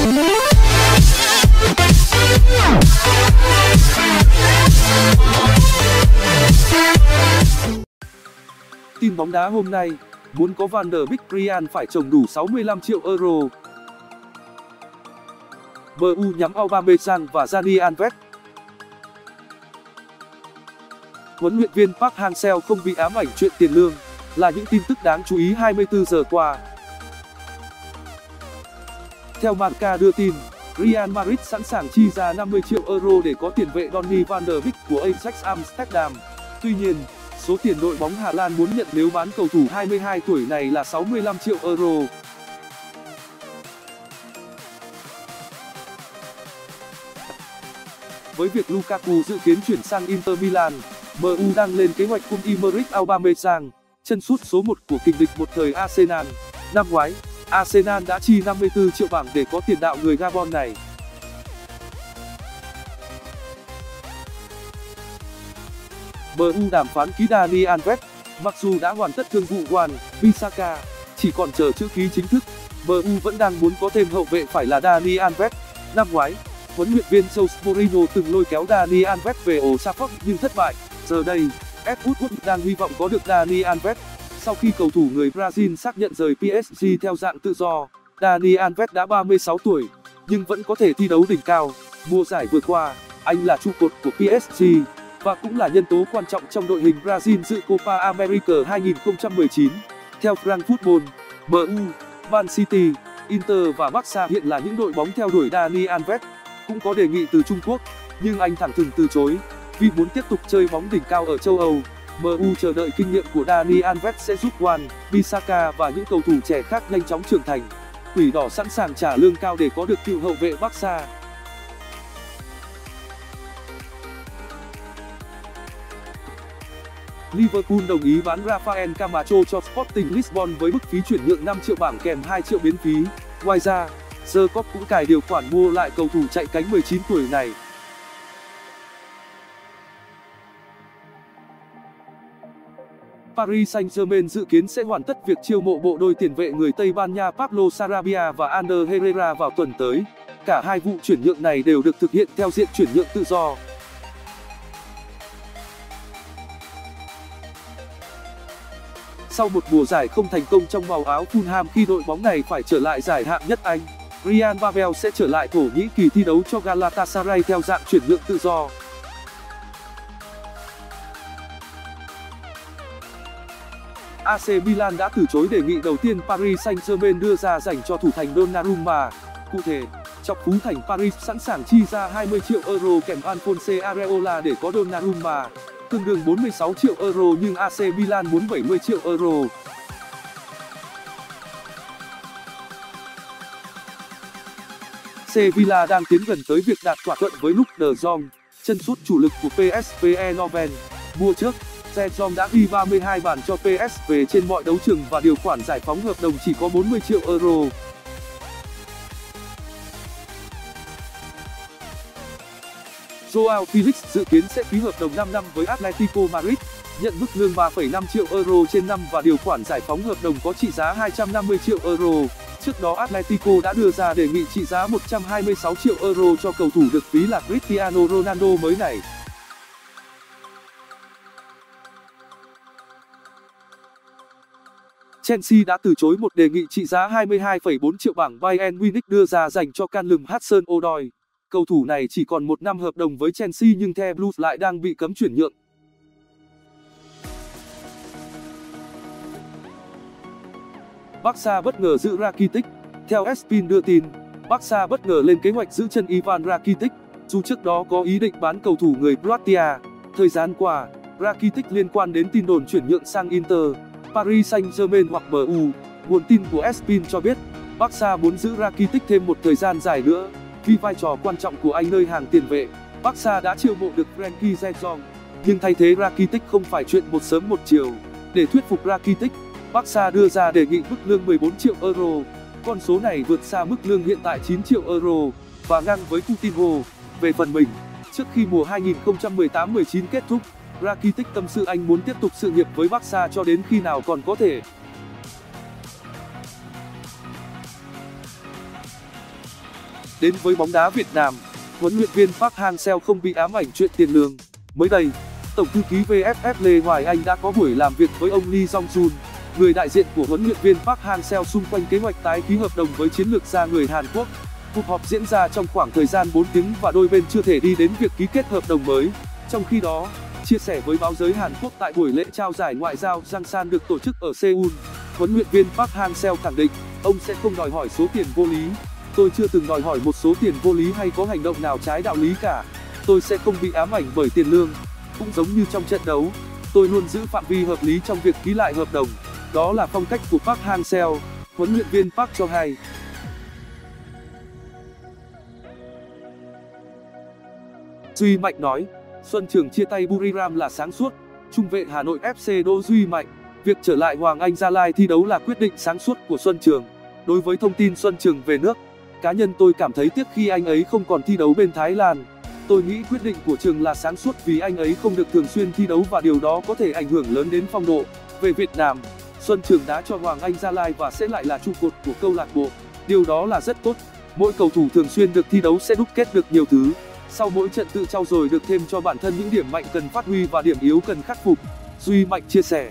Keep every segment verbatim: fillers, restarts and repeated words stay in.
Tin bóng đá hôm nay, muốn có Van der Beek, Real phải trồng đủ sáu mươi lăm triệu euro. em u nhắm Aubameyang và Dani Alves. Huấn luyện viên Park Hang-seo không bị ám ảnh chuyện tiền lương, là những tin tức đáng chú ý hai mươi tư giờ qua. Theo Marca đưa tin, Real Madrid sẵn sàng chi ra năm mươi triệu euro để có tiền vệ Donny van der Beek của Ajax Amsterdam. Tuy nhiên, số tiền đội bóng Hà Lan muốn nhận nếu bán cầu thủ hai mươi hai tuổi này là sáu mươi lăm triệu euro. Với việc Lukaku dự kiến chuyển sang Inter Milan, em u đang lên kế hoạch cùng Emerick Aubameyang, chân sút số một của kình địch một thời Arsenal. Năm ngoái, Arsenal đã chi năm mươi tư triệu bảng để có tiền đạo người Gabon này. em u đàm phán ký Dani Alves. Mặc dù đã hoàn tất thương vụ Wan Bissaka, chỉ còn chờ chữ ký chính thức, em u vẫn đang muốn có thêm hậu vệ phải là Dani Alves. Năm ngoái, huấn luyện viên Jose Mourinho từng lôi kéo Dani Alves về Old Trafford nhưng thất bại. Giờ đây, Ed Woodward đang hy vọng có được Dani Alves. Sau khi cầu thủ người Brazil xác nhận rời pê ét giê theo dạng tự do, Dani Alves đã ba mươi sáu tuổi, nhưng vẫn có thể thi đấu đỉnh cao. Mùa giải vừa qua, anh là trụ cột của pê ét giê và cũng là nhân tố quan trọng trong đội hình Brazil dự Copa America hai không một chín. Theo France Football, em u, Man City, Inter và Barca hiện là những đội bóng theo đuổi Dani Alves. Cũng có đề nghị từ Trung Quốc, nhưng anh thẳng thừng từ chối vì muốn tiếp tục chơi bóng đỉnh cao ở châu Âu. em u chờ đợi kinh nghiệm của Dani Alves sẽ giúp Wan Bissaka và những cầu thủ trẻ khác nhanh chóng trưởng thành. Quỷ đỏ sẵn sàng trả lương cao để có được cựu hậu vệ Barca. Liverpool đồng ý bán Rafael Camacho cho Sporting Lisbon với mức phí chuyển nhượng năm triệu bảng kèm hai triệu biến phí. Ngoài ra, The Cop cũng cài điều khoản mua lại cầu thủ chạy cánh mười chín tuổi này. Paris Saint-Germain dự kiến sẽ hoàn tất việc chiêu mộ bộ đôi tiền vệ người Tây Ban Nha Pablo Sarabia và Ander Herrera vào tuần tới. Cả hai vụ chuyển nhượng này đều được thực hiện theo diện chuyển nhượng tự do. Sau một mùa giải không thành công trong màu áo Fulham khi đội bóng này phải trở lại giải hạng nhất Anh, Ryan Babel sẽ trở lại Thổ Nhĩ Kỳ thi đấu cho Galatasaray theo dạng chuyển nhượng tự do. a xê Milan đã từ chối đề nghị đầu tiên Paris Saint-Germain đưa ra dành cho thủ thành Donnarumma. Cụ thể, Chọc Phú Thành Paris sẵn sàng chi ra hai mươi triệu euro kèm Alphonse Areola để có Donnarumma, tương đương bốn mươi sáu triệu euro, nhưng a xê Milan muốn bảy mươi triệu euro. Sevilla đang tiến gần tới việc đạt thỏa thuận với Luuk de Jong, chân sút chủ lực của pê ét vê Eindhoven. Mùa trước, de Jong đã ghi ba mươi hai bàn cho pê ét vê trên mọi đấu trường và điều khoản giải phóng hợp đồng chỉ có bốn mươi triệu euro. Joao Felix dự kiến sẽ ký hợp đồng năm năm với Atletico Madrid, nhận mức lương ba phẩy năm triệu euro trên năm và điều khoản giải phóng hợp đồng có trị giá hai trăm năm mươi triệu euro. Trước đó Atletico đã đưa ra đề nghị trị giá một trăm hai mươi sáu triệu euro cho cầu thủ được ví là Cristiano Ronaldo mới này. Chelsea đã từ chối một đề nghị trị giá hai mươi hai phẩy bốn triệu bảng Bayern Munich đưa ra dành cho Callum Hudson-Odoi. Cầu thủ này chỉ còn một năm hợp đồng với Chelsea nhưng The Blues lại đang bị cấm chuyển nhượng. Barca bất ngờ giữ Rakitic. Theo ét pê en đưa tin, Barca bất ngờ lên kế hoạch giữ chân Ivan Rakitic, dù trước đó có ý định bán cầu thủ người Croatia. Thời gian qua, Rakitic liên quan đến tin đồn chuyển nhượng sang Inter, Paris Saint-Germain hoặc em u. Nguồn tin của ét pê en cho biết, Barca muốn giữ Rakitic thêm một thời gian dài nữa vì vai trò quan trọng của anh nơi hàng tiền vệ. Barca đã chiêu mộ được Frenkie de Jong, nhưng thay thế Rakitic không phải chuyện một sớm một chiều. Để thuyết phục Rakitic, Barca đưa ra đề nghị mức lương mười bốn triệu euro. Con số này vượt xa mức lương hiện tại chín triệu euro và ngang với Coutinho. Về phần mình, trước khi mùa hai không một tám mười chín kết thúc, Rakitic tâm sự anh muốn tiếp tục sự nghiệp với Barca cho đến khi nào còn có thể. Đến với bóng đá Việt Nam, huấn luyện viên Park Hang-seo không bị ám ảnh chuyện tiền lương. Mới đây, Tổng thư ký vê ép ép Lê Hoài Anh đã có buổi làm việc với ông Lee Jong-jun, người đại diện của huấn luyện viên Park Hang-seo xung quanh kế hoạch tái ký hợp đồng với chiến lược gia người Hàn Quốc. Cuộc họp diễn ra trong khoảng thời gian bốn tiếng và đôi bên chưa thể đi đến việc ký kết hợp đồng mới. Trong khi đó, chia sẻ với báo giới Hàn Quốc tại buổi lễ trao giải ngoại giao Jangsan được tổ chức ở Seoul, huấn luyện viên Park Hang-seo khẳng định ông sẽ không đòi hỏi số tiền vô lý. Tôi chưa từng đòi hỏi một số tiền vô lý hay có hành động nào trái đạo lý cả. Tôi sẽ không bị ám ảnh bởi tiền lương. Cũng giống như trong trận đấu, tôi luôn giữ phạm vi hợp lý trong việc ký lại hợp đồng. Đó là phong cách của Park Hang-seo, huấn luyện viên Park cho hay. Duy Mạnh nói, Xuân Trường chia tay Buriram là sáng suốt. Trung vệ Hà Nội ép xê Đỗ Duy Mạnh, việc trở lại Hoàng Anh Gia Lai thi đấu là quyết định sáng suốt của Xuân Trường. Đối với thông tin Xuân Trường về nước, cá nhân tôi cảm thấy tiếc khi anh ấy không còn thi đấu bên Thái Lan. Tôi nghĩ quyết định của Trường là sáng suốt vì anh ấy không được thường xuyên thi đấu và điều đó có thể ảnh hưởng lớn đến phong độ. Về Việt Nam, Xuân Trường đá cho Hoàng Anh Gia Lai và sẽ lại là trụ cột của câu lạc bộ. Điều đó là rất tốt. Mỗi cầu thủ thường xuyên được thi đấu sẽ đúc kết được nhiều thứ. Sau mỗi trận tự trau dồi được thêm cho bản thân những điểm mạnh cần phát huy và điểm yếu cần khắc phục, Duy Mạnh chia sẻ.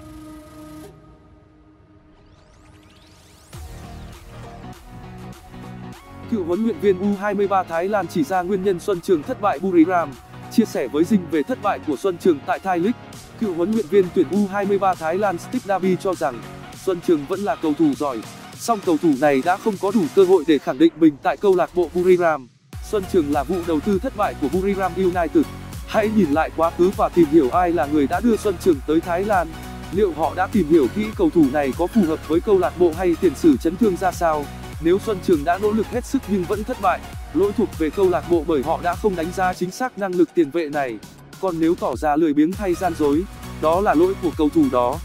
Cựu huấn luyện viên u hai mươi ba Thái Lan chỉ ra nguyên nhân Xuân Trường thất bại Buriram. Chia sẻ với Dinh về thất bại của Xuân Trường tại Thai League, cựu huấn luyện viên tuyển u hai mươi ba Thái Lan Steve Davi cho rằng Xuân Trường vẫn là cầu thủ giỏi, song cầu thủ này đã không có đủ cơ hội để khẳng định mình tại câu lạc bộ Buriram. Xuân Trường là vụ đầu tư thất bại của Buriram United. Hãy nhìn lại quá khứ và tìm hiểu ai là người đã đưa Xuân Trường tới Thái Lan. Liệu họ đã tìm hiểu kỹ cầu thủ này có phù hợp với câu lạc bộ hay tiền sử chấn thương ra sao? Nếu Xuân Trường đã nỗ lực hết sức nhưng vẫn thất bại, lỗi thuộc về câu lạc bộ bởi họ đã không đánh giá chính xác năng lực tiền vệ này. Còn nếu tỏ ra lười biếng hay gian dối, đó là lỗi của cầu thủ đó.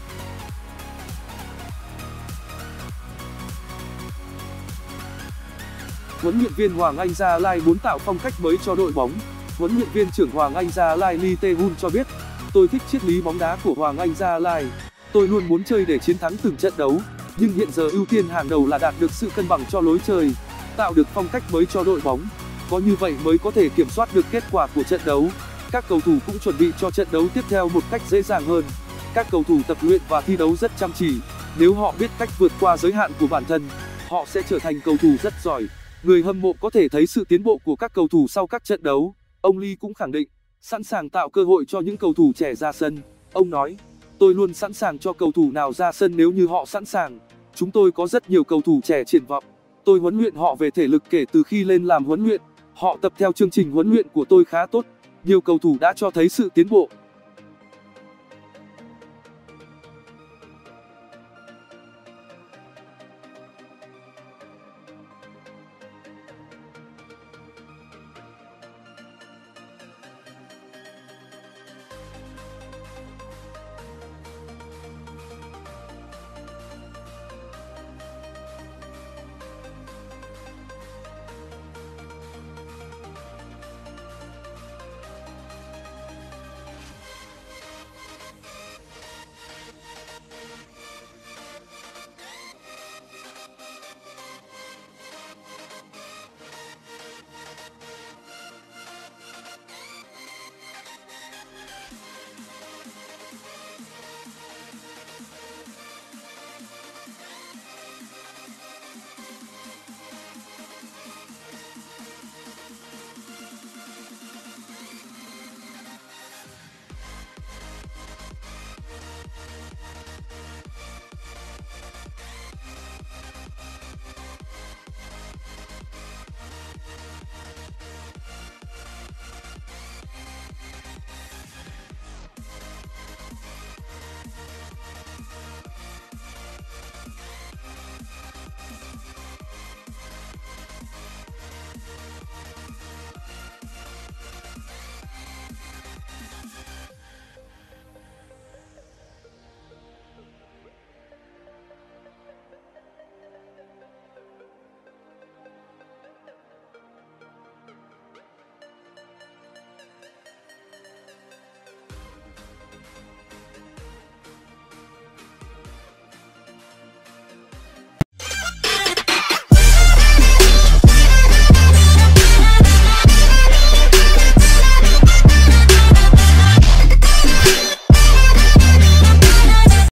Huấn luyện viên Hoàng Anh Gia Lai muốn tạo phong cách mới cho đội bóng. Huấn luyện viên trưởng Hoàng Anh Gia Lai Lee Tae-hun cho biết, tôi thích triết lý bóng đá của Hoàng Anh Gia Lai. Tôi luôn muốn chơi để chiến thắng từng trận đấu, nhưng hiện giờ ưu tiên hàng đầu là đạt được sự cân bằng cho lối chơi, tạo được phong cách mới cho đội bóng. Có như vậy mới có thể kiểm soát được kết quả của trận đấu. Các cầu thủ cũng chuẩn bị cho trận đấu tiếp theo một cách dễ dàng hơn. Các cầu thủ tập luyện và thi đấu rất chăm chỉ. Nếu họ biết cách vượt qua giới hạn của bản thân, họ sẽ trở thành cầu thủ rất giỏi. Người hâm mộ có thể thấy sự tiến bộ của các cầu thủ sau các trận đấu. Ông Lee cũng khẳng định, sẵn sàng tạo cơ hội cho những cầu thủ trẻ ra sân. Ông nói, tôi luôn sẵn sàng cho cầu thủ nào ra sân nếu như họ sẵn sàng. Chúng tôi có rất nhiều cầu thủ trẻ triển vọng. Tôi huấn luyện họ về thể lực kể từ khi lên làm huấn luyện. Họ tập theo chương trình huấn luyện của tôi khá tốt. Nhiều cầu thủ đã cho thấy sự tiến bộ.